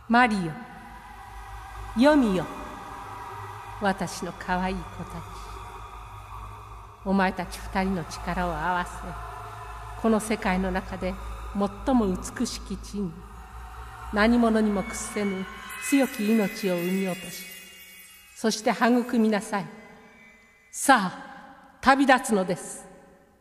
マリオ、読みよ、私の可愛い子たち。お前たち二人の力を合わせ、この世界の中で最も美しき地に、何者にも屈せぬ強き命を生み落とし、そして育みなさい。さあ、旅立つのです。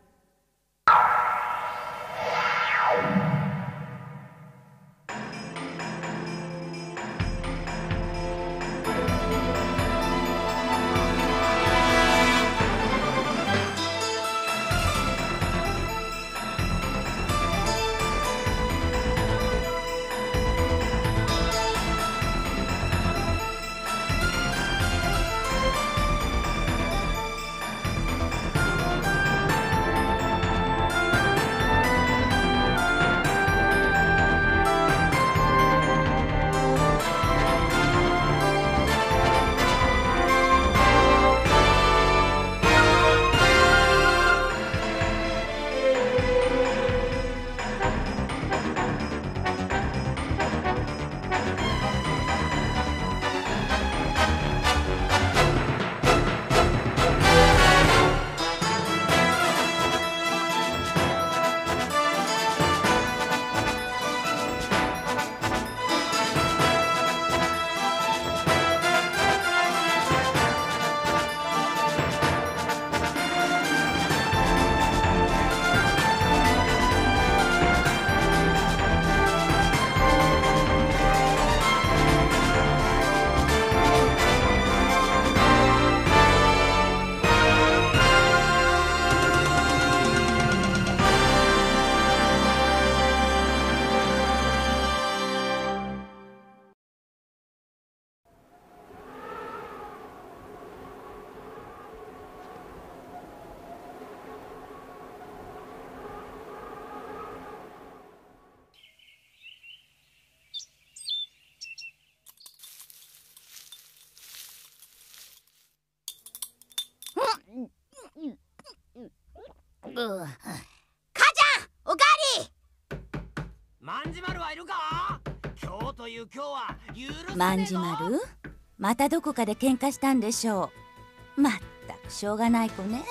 母ちゃん、おかわり。 万事丸はいるか？今日という今日は許さねえぞ。 万事丸、またどこかで喧嘩したんでしょう。まったくしょうがない子ね。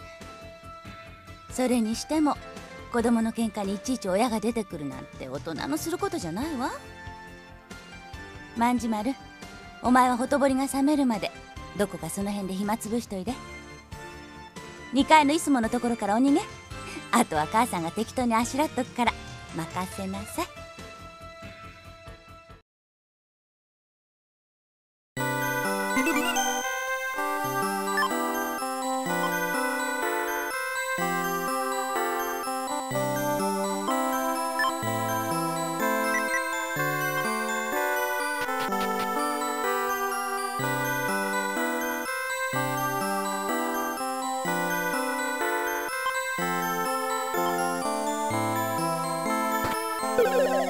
それにしても子供の喧嘩にいちいち親が出てくるなんて大人のすることじゃないわ。万事丸、お前はほとぼりが冷めるまでどこかその辺で暇つぶしといで。2階のいつものところからお逃げ。あとは母さんが適当にあしらっとくから任せなさい。 you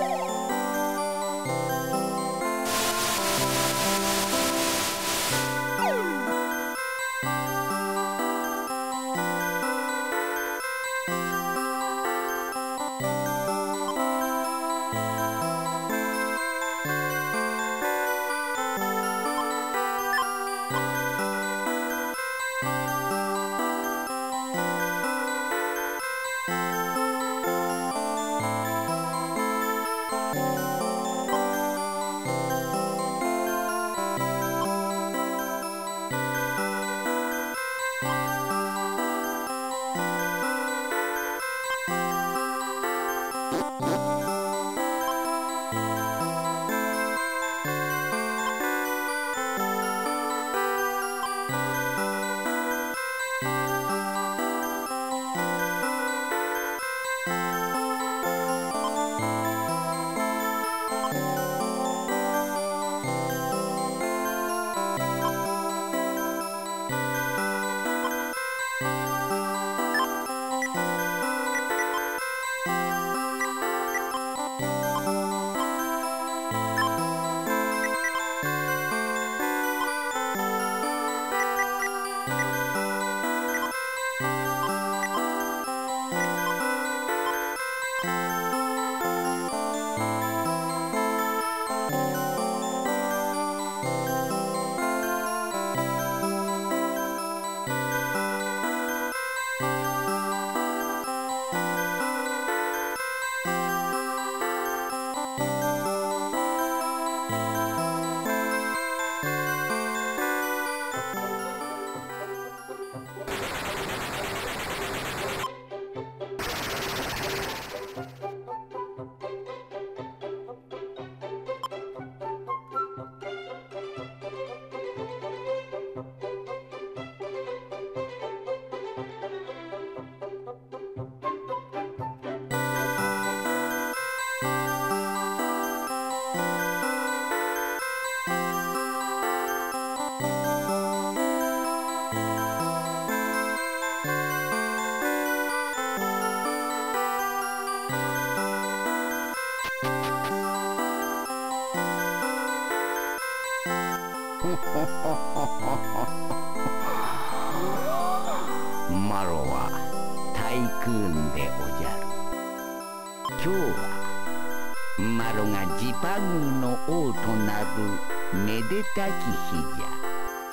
マロはタイクーンでおじゃる。今日はマロがジパングの王となるめでたき日じゃ。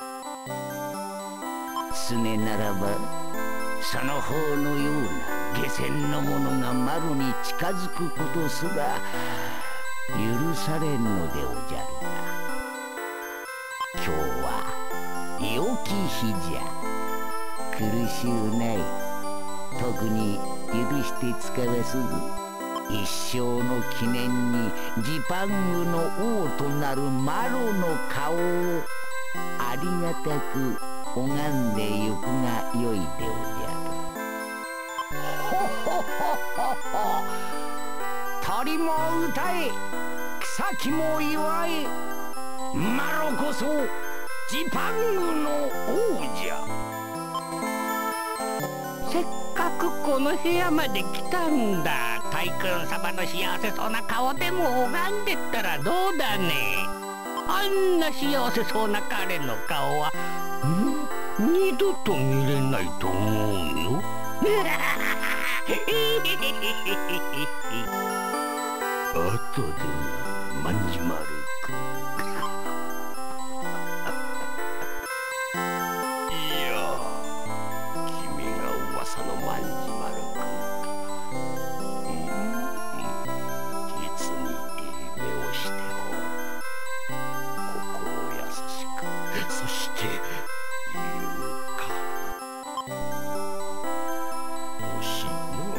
すねならばその方のような下船の者がマロに近づくことすら許されんのでおじゃるが、今日は良き日じゃ。苦しゅうない。特に許して使わす。一生の記念にジパングの王となるマロの顔をありがたく拝んでゆくがよいでおじゃる。ほほほほほ。鳥も歌え、草木も祝え、マロこそジパングの王じゃ。せっかくこの部屋まで来たんだ。タイクーン様の幸せそうな顔でも拝んでったらどうだね。あんな幸せそうな彼の顔は二度と見れないと思うよ。あとでな、まんじまるくん。そのまんじまるくん、実にいい目をしておる。心優しく、そして勇敢。惜しいの。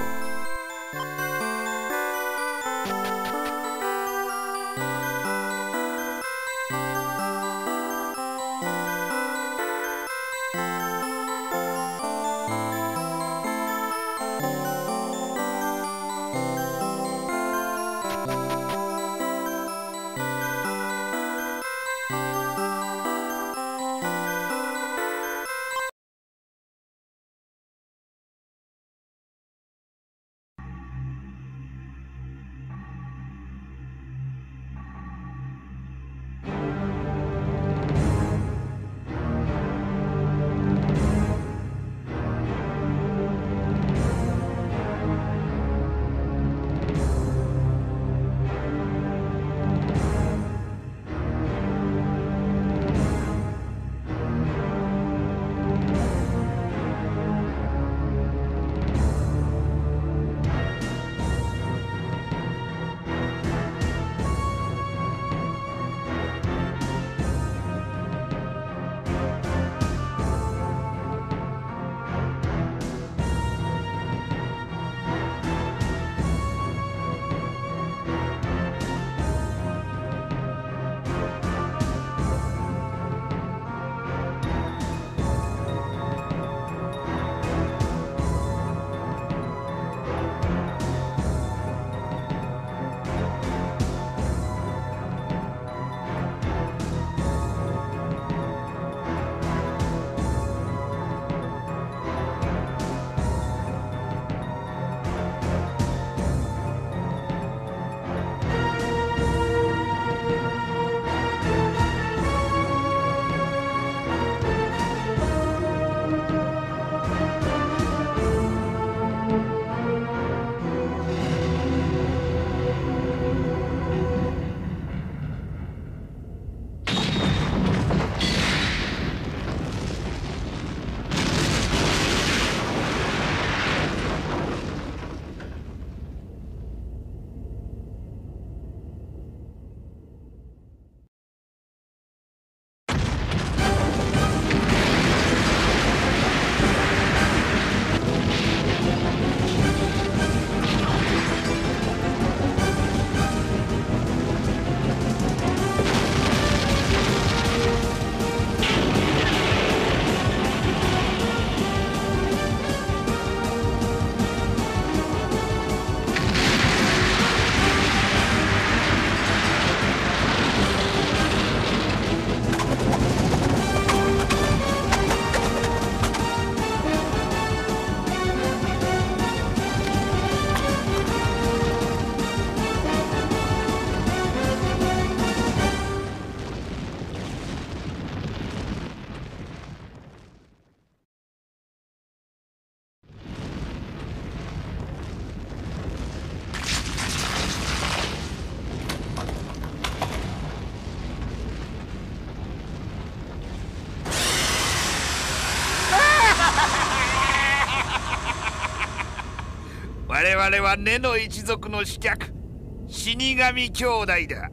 々は根の一族の主客、死神兄弟だ。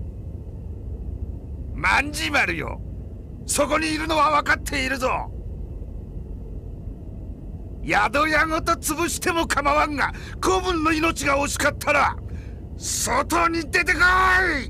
万事丸よ、そこにいるのは分かっているぞ。宿屋ごと潰しても構わんが、子分の命が惜しかったら外に出てこい。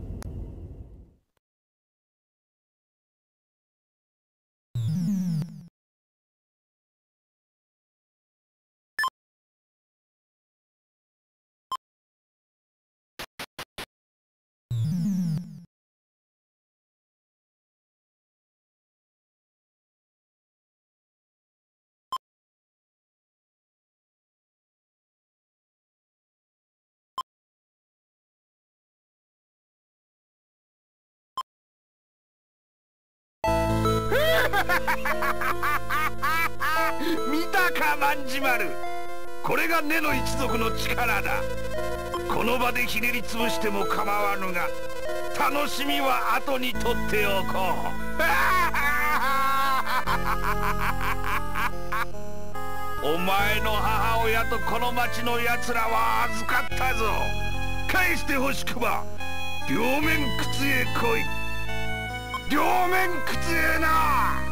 見たか万事丸、これが根の一族の力だ。この場でひねり潰しても構わぬが、楽しみは後にとっておこう。お前の母親とこの町のやつらは預かったぞ。返してほしくば両面窟へ来い。両面窟へな。